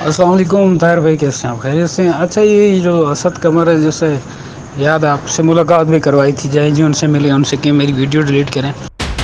अस्सलाम वालेकुम ताहिर भाई, कैसे हैं आप? खैरियत से हैं? अच्छा, ये जो असद कमर है, जैसे याद है आपसे मुलाकात भी करवाई थी, जय जी उनसे मिले, उनसे कि मेरी वीडियो डिलीट करें।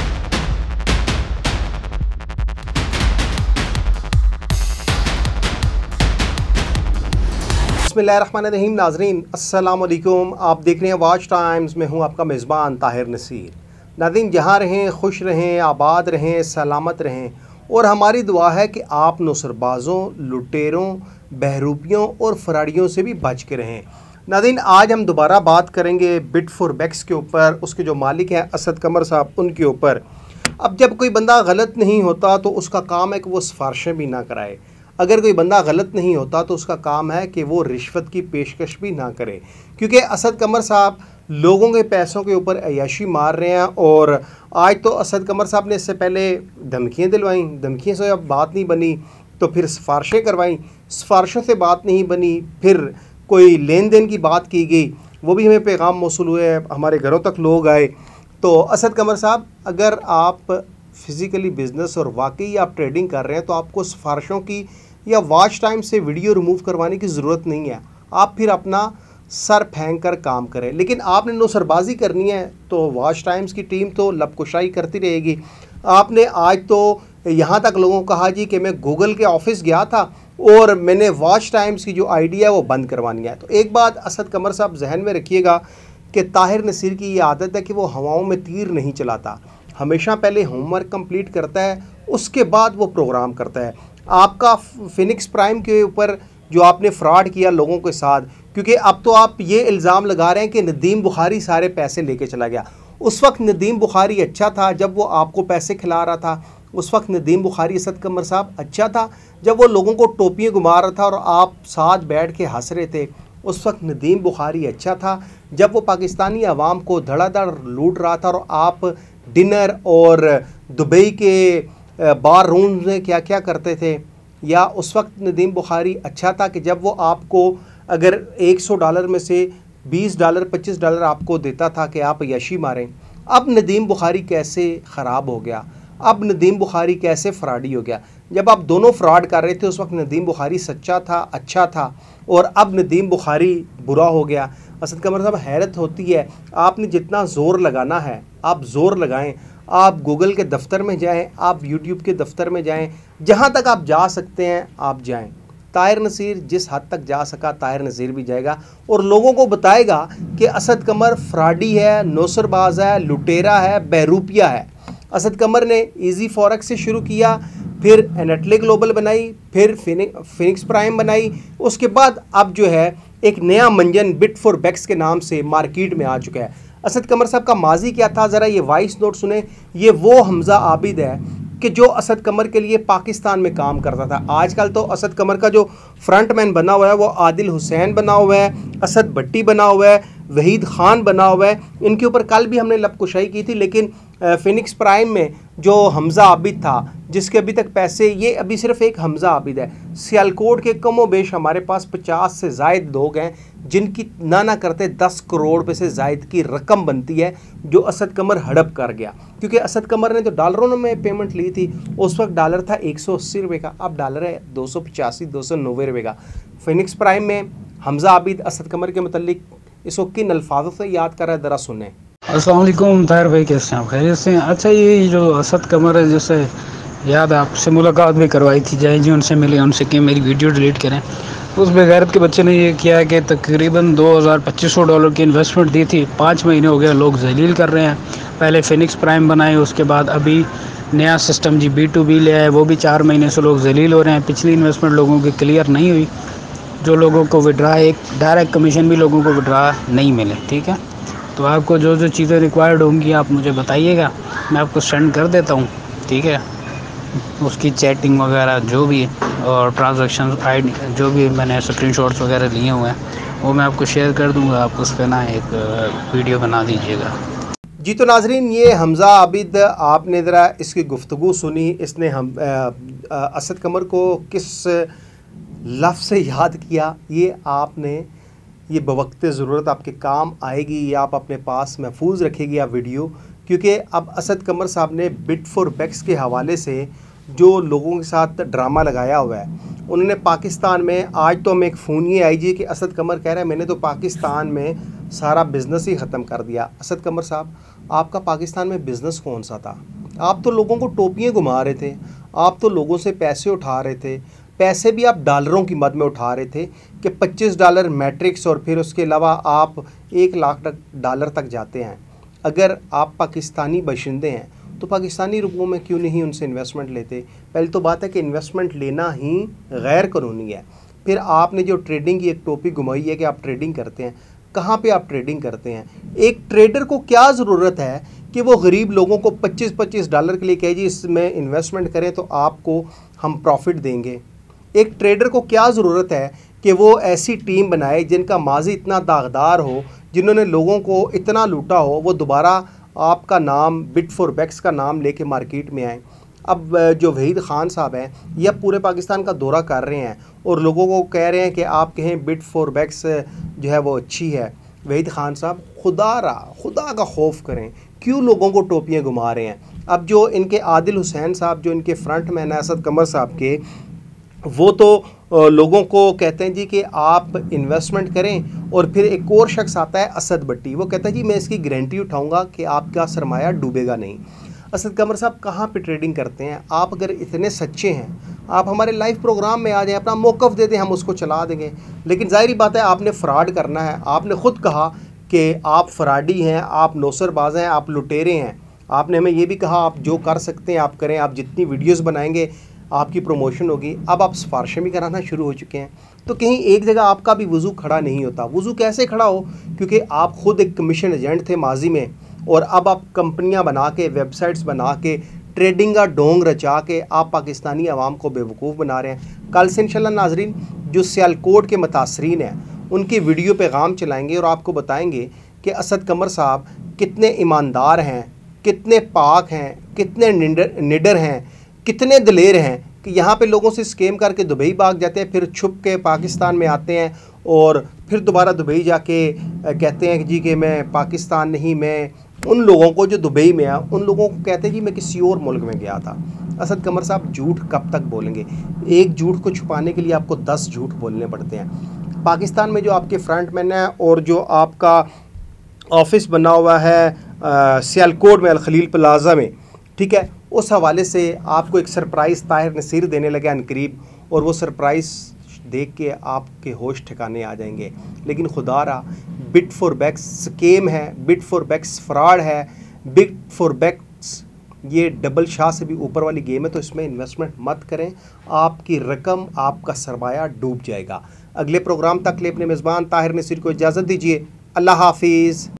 बिस्मिल्लाहिर्रहमानिर्रहीम। नाजरीन अस्सलाम वालेकुम। आप देख रहे हैं वाच टाइम्स में हूं आपका मेज़बान ताहिर नसीर। नाज़रीन, जहां रहें खुश रहें, आबाद रहें, सलामत रहें, और हमारी दुआ है कि आप नुसरबाज़ों, लुटेरों, बहरूपियों और फराड़ियों से भी बच के रहें। नाज़रीन, आज हम दोबारा बात करेंगे बिट4बैक्स के ऊपर, उसके जो मालिक हैं असद कमर साहब, उनके ऊपर। अब जब कोई बंदा गलत नहीं होता तो उसका काम है कि वो सिफारिशें भी ना कराए। अगर कोई बंदा गलत नहीं होता तो उसका काम है कि वो रिश्वत की पेशकश भी ना करे, क्योंकि असद कमर साहब लोगों के पैसों के ऊपर अय्याशी मार रहे हैं। और आज तो असद कमर साहब ने इससे पहले धमकियाँ दिलवाई, धमकियों से अब बात नहीं बनी तो फिर सिफारिशें करवाई, सिफारिशों से बात नहीं बनी, फिर कोई लेन देन की बात की गई, वो भी हमें पैगाम मौसूल हुए, हमारे घरों तक लोग आए। तो असद कमर साहब, अगर आप फिज़िकली बिज़नेस और वाकई आप ट्रेडिंग कर रहे हैं तो आपको सिफारिशों की या वॉच टाइम से वीडियो रिमूव करवाने की ज़रूरत नहीं है। आप फिर अपना सर फेंक कर काम करें, लेकिन आपने नुसरबाजी करनी है तो वॉच टाइम्स की टीम तो लबकुशाई करती रहेगी। आपने आज तो यहाँ तक लोगों को कहा जी कि मैं गूगल के ऑफिस गया था और मैंने वॉच टाइम्स की जो आइडिया है वो बंद करवानी है। तो एक बात असद कमर साहब जहन में रखिएगा कि ताहिर नसीर की ये आदत है कि वो हवाओं में तीर नहीं चलाता, हमेशा पहले होमवर्क कंप्लीट करता है, उसके बाद वो प्रोग्राम करता है। आपका फिनिक्स प्राइम के ऊपर जो आपने फ्रॉड किया लोगों के साथ, क्योंकि अब तो आप ये इल्ज़ाम लगा रहे हैं कि नदीम बुखारी सारे पैसे लेके चला गया। उस वक्त नदीम बुखारी अच्छा था जब वो आपको पैसे खिला रहा था, उस वक्त नदीम बुखारी असद कमर साहब अच्छा था जब वो लोगों को टोपियाँ घुमा रहा था और आप साथ बैठ के हंस रहे थे। उस वक्त नदीम बुखारी अच्छा था जब वो पाकिस्तानी अवाम को धड़ाधड़ लूट रहा था और आप डिनर और दुबई के बार रूम में क्या क्या करते थे। या उस वक्त नदीम बुखारी अच्छा था कि जब वो आपको अगर $100 में से $20 $25 आपको देता था कि आप यशी मारें। अब नदीम बुखारी कैसे ख़राब हो गया, अब नदीम बुखारी कैसे फ्रॉडी हो गया। जब आप दोनों फ्रॉड कर रहे थे उस वक्त नदीम बुखारी सच्चा था, अच्छा था, और अब नदीम बुखारी बुरा हो गया। असद कमर साहब, हैरत होती है, आपने जितना ज़ोर लगाना है आप ज़ोर लगाएं। आप गूगल के दफ्तर में जाएं, आप यूट्यूब के दफ्तर में जाएं, जहां तक आप जा सकते हैं आप जाएं। ताहिर नसीर जिस हद तक जा सका ताहिर नसीर भी जाएगा और लोगों को बताएगा कि असद कमर फ्रॉडी है, नौसरबाज है, लुटेरा है, बहरूपिया है। असद कमर ने इजी फॉरेक्स से शुरू किया, फिर एनेटले ग्लोबल बनाई, फिर फिनिक्स प्राइम बनाई, उसके बाद अब जो है एक नया मंजन बिट4बैक्स के नाम से मार्केट में आ चुका है। असद कमर साहब का माजी क्या था, ज़रा ये वॉइस नोट सुने। ये वो हमज़ा आबिद है कि जो असद कमर के लिए पाकिस्तान में काम करता था। आजकल तो असद कमर का जो फ्रंटमैन बना हुआ है वो आदिल हुसैन बना हुआ है, असद भट्टी बना हुआ है, वहीद ख़ान बना हुआ है। इनके ऊपर कल भी हमने लबकुशाई की थी, लेकिन फिनिक्स प्राइम में जो हमज़ा आबिद था जिसके अभी तक पैसे, ये अभी सिर्फ एक हमज़ा आबिद है। सियालकोट के कमो बेश हमारे पास 50 से ज़ायद लोग हैं जिनकी ना करते 10 करोड़ रुपये से ज़ायद की रकम बनती है जो असद कमर हड़प कर गया। क्योंकि असद कमर ने तो डॉलरों में पेमेंट ली थी, उस वक्त डॉलर था 180 रुपये का, अब डॉलर है 285 290 रुपये का। फिनिक्स प्राइम में हमज़ा आबिद असद कमर के मतलब इसको किन अल्फाजों से याद कर रहा है, ज़रा सुने। अस्सलाम वालेकुम ताहिर भाई, कैसे हैं आप? खैरियत से हैं? अच्छा, ये जो असद कमर है, जैसे याद है आपसे मुलाकात भी करवाई थी, जय जी उनसे मिले, उनसे कि मेरी वीडियो डिलीट करें। उस बेगैरत के बच्चे ने ये किया कि तकरीबन $2500 की इन्वेस्टमेंट दी थी, 5 महीने हो गए लोग जलील कर रहे हैं। पहले फिनिक्स प्राइम बनाए, उसके बाद अभी नया सिस्टम जी B2B ले आए, वो भी 4 महीने से लोग जलील हो रहे हैं। पिछली इन्वेस्टमेंट लोगों की क्लियर नहीं हुई, जो लोगों को विड्रा, एक डायरेक्ट कमीशन भी लोगों को विड्रा नहीं मिले। ठीक है, तो आपको जो जो चीज़ें रिक्वायर्ड होंगी आप मुझे बताइएगा, मैं आपको सेंड कर देता हूँ। ठीक है, उसकी चैटिंग वगैरह जो भी और ट्रांजैक्शन आईडी जो भी मैंने स्क्रीनशॉट्स वगैरह लिए हुए हैं वो मैं आपको शेयर कर दूँगा। आप उस पर ना एक वीडियो बना दीजिएगा। जी तो नाजरीन, ये हमज़ा आबिद, आपने ज़रा इसकी गुफ्तगू सुनी, इसने हम असद कमर को किस लफ्ज़ से याद किया, ये आपने ये बवक्ते ज़रूरत आपके काम आएगी, ये आप अपने पास महफूज रखेगी आप वीडियो। क्योंकि अब असद कमर साहब ने बिट4बैक्स के हवाले से जो लोगों के साथ ड्रामा लगाया हुआ है, उन्होंने पाकिस्तान में, आज तो हमें एक फ़ोन ये आई जी कि असद कमर कह रहा है मैंने तो पाकिस्तान में सारा बिज़नेस ही ख़त्म कर दिया। असद कमर साहब, आपका पाकिस्तान में बिज़नेस कौन सा था? आप तो लोगों को टोपियाँ घुमा रहे थे, आप तो लोगों से पैसे उठा रहे थे, पैसे भी आप डॉलरों की मद में उठा रहे थे कि $25 मैट्रिक्स, और फिर उसके अलावा आप 1 लाख डॉलर तक जाते हैं। अगर आप पाकिस्तानी बाशिंदे हैं तो पाकिस्तानी रुपयों में क्यों नहीं उनसे इन्वेस्टमेंट लेते? पहले तो बात है कि इन्वेस्टमेंट लेना ही गैर कानूनी है। फिर आपने जो ट्रेडिंग की एक टोपी घुमाई है कि आप ट्रेडिंग करते हैं, कहाँ पे आप ट्रेडिंग करते हैं? एक ट्रेडर को क्या ज़रूरत है कि वो गरीब लोगों को $25 के लिए कहे जी इसमें इन्वेस्टमेंट करें तो आपको हम प्रॉफिट देंगे। एक ट्रेडर को क्या ज़रूरत है कि वो ऐसी टीम बनाए जिनका माजी इतना दागदार हो, जिन्होंने लोगों को इतना लूटा हो, वो दोबारा आपका नाम, बिट4बैक्स का नाम लेके मार्केट में आए। अब जो वहीद ख़ान साहब हैं, ये पूरे पाकिस्तान का दौरा कर रहे हैं और लोगों को कह रहे हैं कि आप कहें बिट4बैक्स जो है वो अच्छी है। वहीद ख़ान साहब, खुदा का खौफ करें, क्यों लोगों को टोपियाँ घुमा रहे हैं? अब जो इनके आदिल हुसैन साहब, जो इनके फ्रंट मैन है असद कमर साहब के, वो तो लोगों को कहते हैं जी कि आप इन्वेस्टमेंट करें, और फिर एक और शख्स आता है असद भट्टी, वो कहता है जी मैं इसकी गारंटी उठाऊंगा कि आपका सरमाया डूबेगा नहीं। असद कमर साहब कहाँ पे ट्रेडिंग करते हैं? आप अगर इतने सच्चे हैं, आप हमारे लाइव प्रोग्राम में आ जाएं, अपना मौक़िफ़ दे दें, हम उसको चला देंगे। लेकिन ज़ाहिर बात है आपने फ़्रॉड करना है। आपने ख़ुद कहा कि आप फ़्रॉडी हैं, आप नौसरबाज हैं, आप लुटेरे हैं। आपने हमें ये भी कहा आप जो कर सकते हैं आप करें, आप जितनी वीडियोज़ बनाएंगे आपकी प्रमोशन होगी। अब आप सिफारिशें भी कराना शुरू हो चुके हैं। तो कहीं एक जगह आपका भी वज़ू खड़ा नहीं होता। वज़ू कैसे खड़ा हो? क्योंकि आप ख़ुद एक कमीशन एजेंट थे माजी में, और अब आप कंपनियां बना के, वेबसाइट्स बना के, ट्रेडिंग का डोंग रचा के आप पाकिस्तानी आवाम को बेवकूफ़ बना रहे हैं। कल से इंशाल्लाह नाजरीन, जो सियालकोट के मुतासरीन हैं उनकी वीडियो पैगाम चलाएँगे और आपको बताएँगे कि असद कमर साहब कितने ईमानदार हैं, कितने पाक हैं, कितने निडर हैं, कितने दलेर हैं कि यहाँ पे लोगों से स्कैम करके दुबई भाग जाते हैं, फिर छुप के पाकिस्तान में आते हैं और फिर दोबारा दुबई जाके कहते हैं कि जी कि मैं पाकिस्तान नहीं, मैं उन लोगों को जो दुबई में है उन लोगों को कहते हैं जी मैं किसी और मुल्क में गया था। असद कमर साहब, झूठ कब तक बोलेंगे? एक झूठ को छुपाने के लिए आपको 10 झूठ बोलने पड़ते हैं। पाकिस्तान में जो आपके फ्रंटमैन है और जो आपका ऑफिस बना हुआ है सियालकोट में अल-खलील प्लाजा में, ठीक है, उस हवाले से आपको एक सरप्राइज़ ताहिर नसीर देने लगे अनकरीब, और वो सरप्राइज़ देख के आपके होश ठिकाने आ जाएंगे। लेकिन खुदारा, बिट4बैक्स स्कैम है, बिट4बैक्स फ्रॉड है, बिट4बैक्स ये डबल शाह से भी ऊपर वाली गेम है। तो इसमें इन्वेस्टमेंट मत करें, आपकी रकम, आपका सरमाया डूब जाएगा। अगले प्रोग्राम तक ले अपने मेज़बान ताहिर नसीर को इजाज़त दीजिए। अल्लाह हाफिज़।